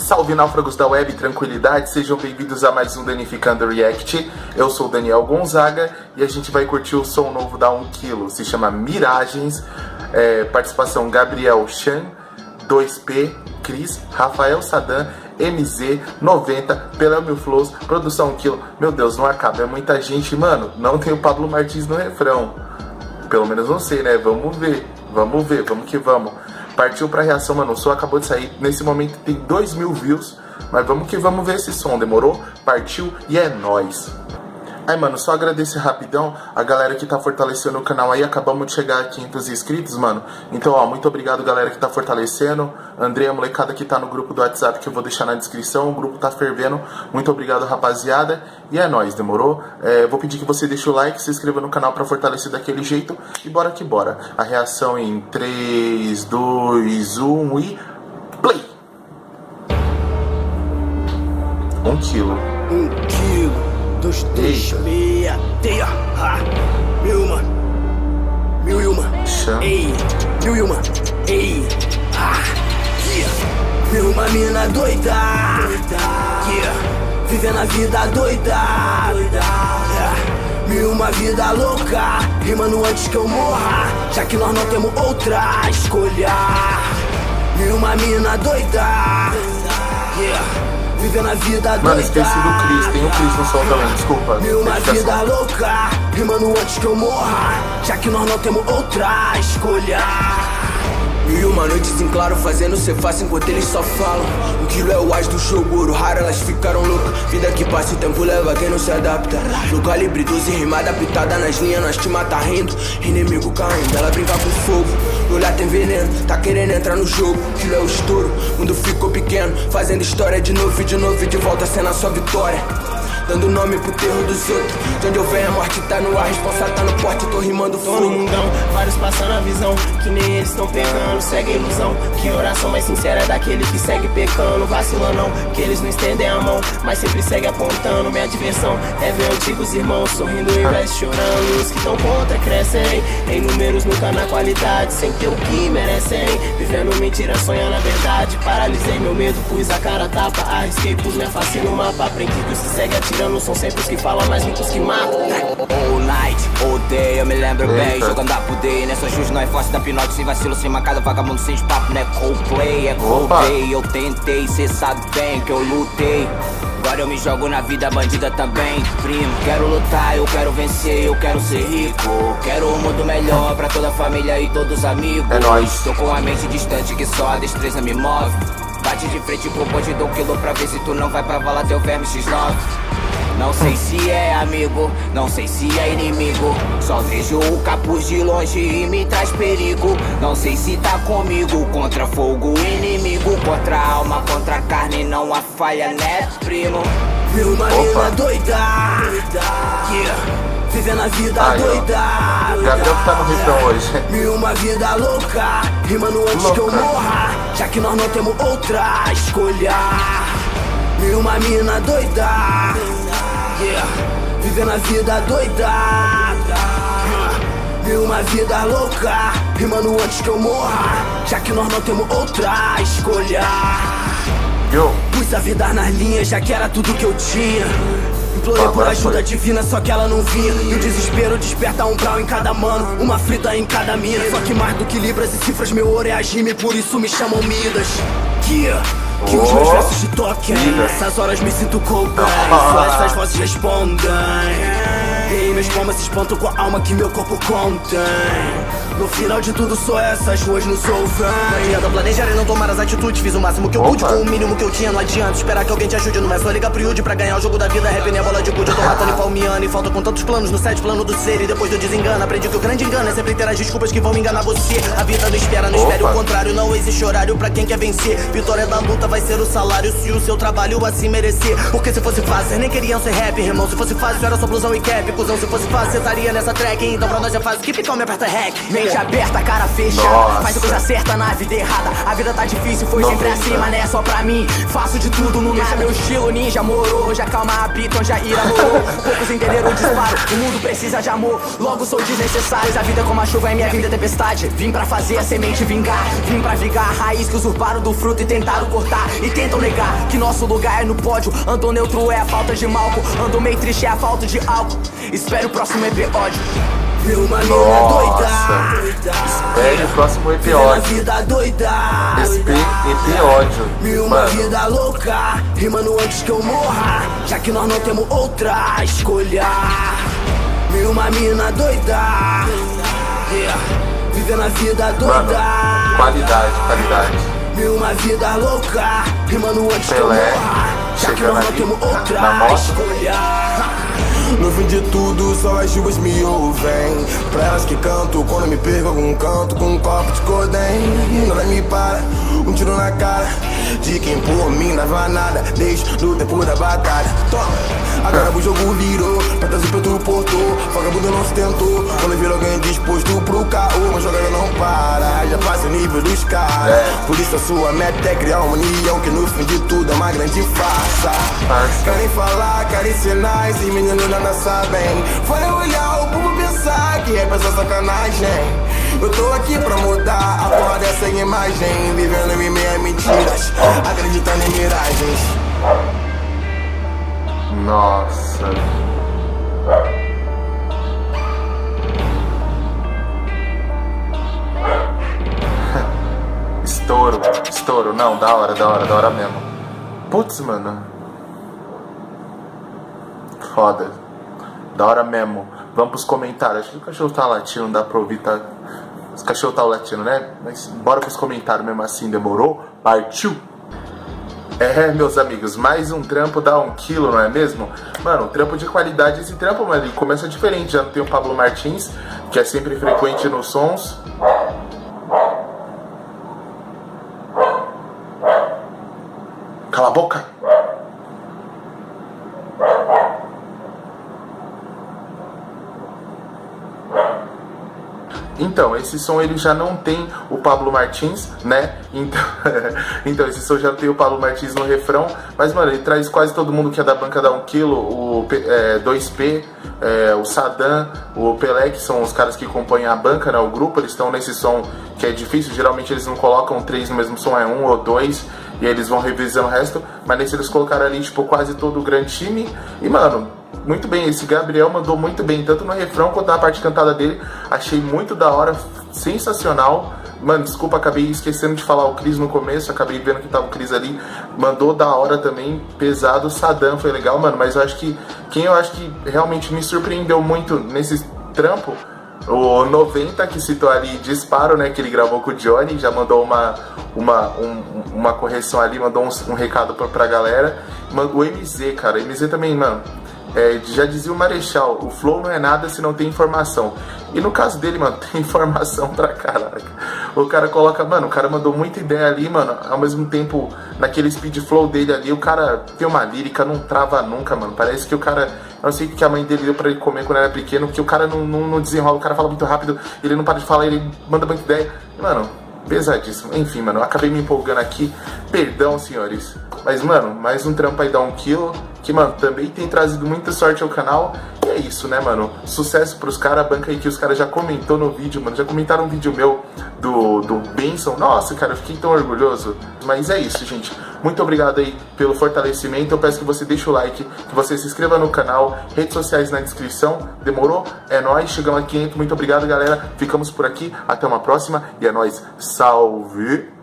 salve náufragos da web, tranquilidade, sejam bem-vindos a mais um Danificando React. Eu sou o Daniel Gonzaga e a gente vai curtir o som novo da 1kg, se chama Miragens, participação Gabriel Chan, 2P, Cris, Rafael Sadan, MZ90, Pelé Mil Flows, produção 1kg. Meu Deus, não acaba, é muita gente, mano. Não tem o Pablo Martins no refrão, pelo menos não sei, né? Vamos ver, vamos que vamos. Partiu pra reação, mano, o som acabou de sair. Nesse momento tem 2.000 views. Mas vamos que vamos ver esse som, demorou? Partiu e é nóis. Aí, mano, só agradecer rapidão a galera que tá fortalecendo o canal aí. Acabamos de chegar a 500 inscritos, mano. Então, ó, muito obrigado, galera que tá fortalecendo. André, a molecada que tá no grupo do WhatsApp, que eu vou deixar na descrição. O grupo tá fervendo. Muito obrigado, rapaziada. E é nóis, demorou? Vou pedir que você deixe o like, se inscreva no canal pra fortalecer daquele jeito. E bora que bora. A reação em 3, 2, 1 e... play! 1kg. 1kg. 2, 3, 6, teia, mil e uma, ei, mil e uma, ei, mil e uma mina doida, vivendo a vida doida, mil e uma vida louca, rimando antes que eu morra, já que nós não temos outra escolha, mil e uma mina doida, vivendo a vida doida. Mano, esqueci do Cris, tem o Cris no som também, desculpa. Mil uma vida louca, rimando antes que eu morra, já que nós não temos outra escolha. Mil e uma noites em claro, fazendo cê fácil enquanto eles só falam. 1kg é o as do jogo, ouro raro, elas ficaram loucas. Vida que passa, o tempo leva quem não se adapta. No calibre 12, rimada pitada nas linhas, nós te mata rindo. Inimigo caindo, ela brinca com fogo. No olhar tem veneno, tá querendo entrar no jogo. 1kg é o estouro, o mundo ficou pequeno. Fazendo história de novo e de novo e de volta sendo a sua vitória. Dando nome pro terror dos outros. De onde eu venho a morte tá no ar, responsável tá no porte, tô rimando fogo. Tô no mundão, vários passando a visão, que nem eles tão pegando, segue a ilusão. Que oração mais sincera é daquele que segue pecando. Vacila não, que eles não estendem a mão, mas sempre segue apontando. Minha diversão é ver antigos irmãos sorrindo e versos chorando. Os que tão contra crescem, em números nunca na qualidade, sem ter o que merecem. Vivendo mentira, sonhando a verdade. Paralisei meu medo, pus a cara a tapa, arrisquei, pus minha face no mapa. Aprendi que se segue atirando. Não são sempre os que falam, mas muitos que matam. All night, all day, eu me lembro bem. Jogando a poder, nessa juiz não é forte da pinote. Sem vacilo, sem macada, vagabundo sem papo. Não é Coldplay, é Coldplay. Eu tentei, cê sabe bem que eu lutei. Agora eu me jogo na vida bandida também, primo. Quero lutar, eu quero vencer, eu quero ser rico. Quero um mundo melhor pra toda a família e todos os amigos. É nóis. Tô com a mente distante que só a destreza me move. Bate de frente pro bonde do 1kg pra ver se tu não vai pra vala teu verme X9. Não sei se é amigo, não sei se é inimigo. Só vejo o capuz de longe e me traz perigo. Não sei se tá comigo, contra fogo inimigo. Contra a alma, contra a carne, não há falha, né, primo? Mil uma mina doida, vivendo a vida doida. Gabriel que tá no refrão hoje. Mil uma vida louca, rimando antes que eu morra, já que nós não temos outra escolha. Mil uma mina doida, vivendo a vida doida. Mil uma vida louca, rimando antes que eu morra, já que nós não temos outra escolha. Pus a vida nas linhas, já que era tudo que eu tinha. Implorei por ajuda divina, só que ela não vinha. E o desespero desperta um brau em cada mano, uma frita em cada mina. Só que mais do que libras e cifras, meu ouro é a gime, por isso me chamam Midas. Que os meus versos te toquem, nessas horas me sinto coldplay. Só essas vozes respondem. E meus poemas se espantam com a alma que meu corpo contém. No final de tudo só essas ruas nos ouvem. Não adianta planejar e não tomar as atitudes. Fiz o máximo que eu pude com o mínimo que eu tinha. Não adianta esperar que alguém te ajude. Não é só ligar pro Yudi pra ganhar o jogo da vida. Rap nem a bola de gude, eu tô matando e palmeando. E falta com tantos planos no set, plano do ser. E depois do desengano, aprendi que o grande engano é sempre ter as desculpas que vão me enganar você. A vida não espera, não espere o contrário. Não existe horário pra quem quer vencer. Vitória da luta vai ser o salário, se o seu trabalho assim merecer. Porque se fosse fácil, vocês nem queriam ser rap, irmão. Se fosse fácil, era só blusão e cap. Cusão, se fosse fácil, você estaria nessa track. Então pra nós é fácil, keep calm, aperta hack. Nem mente aberta, cara fechada. Nossa. Faz a coisa certa na vida errada. A vida tá difícil, foi sempre assim, mas não é só pra mim. Faço de tudo no nada, meu estilo ninja morou. Onde a calma habita, onde a ira morou. Poucos entenderam o disparo, o mundo precisa de amor. Logo sou desnecessário, a vida como a chuva é minha vida é tempestade. Vim pra fazer a semente vingar, vim pra vingar a raiz que usurparam do fruto e tentaram cortar. E tentam negar que nosso lugar é no pódio. Ando neutro é a falta de malco, ando meio triste é a falta de álcool. Espere o próximo EP ódio. Uma mina doida. Espere o próximo EP ódio. EP ódio. Uma vida louca, rimando antes que eu morra, já que nós não temos outra escolha. Uma mina doida, vivendo a vida doida. Mano, qualidade. Uma vida louca, rimando antes que eu Pelé, morra, já que nós não temos outra escolha. No fim de tudo, só as chuvas me ouvem. Pra elas que canto, quando me perco algum canto, com um copo de cordém. Nada me para, um tiro na cara de quem por mim não vai nada, desde o tempo da batalha. Toma, agora o jogo virou, pra trazer pra tu portou. Vagabundo não se tentou, quando vira alguém disposto pro caô. Mas jogada não para, já passa o nível dos caras. Por isso a sua meta é criar uma união, que no fim de tudo é uma grande farsa. Querem falar, querem sinais, e meninos nada sabem. Foi olhar o povo pensar que é só sacanagem. Eu tô aqui pra mudar a porra dessa imagem, vivendo em meia mentiras, acreditando em miragens. Nossa. Estouro. Não, da hora mesmo. Putz, mano. Foda. Da hora mesmo. Vamos pros comentários. Acho que o cachorro tá latindo, não dá pra ouvir, tá? Os cachorros tá latindo, né? Mas bora pros comentários mesmo assim, demorou? Partiu! Meus amigos, mais um trampo dá 1 quilo, não é mesmo? Mano, trampo de qualidade, esse trampo, mano, ele começa diferente. Já não tem o Pablo Martins, que é sempre frequente nos sons. Cala a boca! Então, esse som ele já não tem o Pablo Martins, né? Então esse som já tem o Pablo Martins no refrão. Mas, mano, ele traz quase todo mundo que é da banca da 1 quilo, o 2P, o Saddam, o Pelé, que são os caras que compõem a banca, né? O grupo, eles estão nesse som que é difícil. Geralmente eles não colocam 3 no mesmo som, é 1 ou 2. E eles vão revisando o resto. Mas nesse eles colocaram ali, tipo, quase todo o grande time. E, mano, muito bem, esse Gabriel mandou muito bem, tanto no refrão quanto na parte cantada dele. Achei muito da hora, sensacional. Mano, desculpa, acabei esquecendo de falar o Cris no começo, acabei vendo que tava o Cris ali. Mandou da hora também, pesado. O Saddam foi legal, mano, mas eu acho que quem eu acho que realmente me surpreendeu muito nesse trampo, o 90, que citou ali Disparo, né, que ele gravou com o Johnny, já mandou uma correção ali, mandou um recado pra galera. O MZ, cara, MZ também, mano, já dizia o Marechal, o flow não é nada se não tem informação. E no caso dele, mano, tem informação pra caraca. O cara coloca, mano, o cara mandou muita ideia ali, mano. Ao mesmo tempo, naquele speed flow dele ali, o cara tem uma lírica, não trava nunca, mano. Parece que o cara, eu não sei o que a mãe dele deu pra ele comer quando era pequeno, porque o cara não desenrola, o cara fala muito rápido, ele não para de falar, ele manda muita ideia. Mano, pesadíssimo. Enfim, mano, eu acabei me empolgando aqui. Perdão, senhores. Mas, mano, mais um trampo aí dá 1 quilo. Que, mano, também tem trazido muita sorte ao canal. E é isso, né, mano? Sucesso pros caras. A banca aí que os caras já comentou no vídeo, mano. Já comentaram um vídeo meu do Benson. Nossa, cara, eu fiquei tão orgulhoso. Mas é isso, gente. Muito obrigado aí pelo fortalecimento. Eu peço que você deixe o like, que você se inscreva no canal. Redes sociais na descrição. Demorou? É nóis. Chegamos a 500. Muito obrigado, galera. Ficamos por aqui. Até uma próxima. E é nóis. Salve!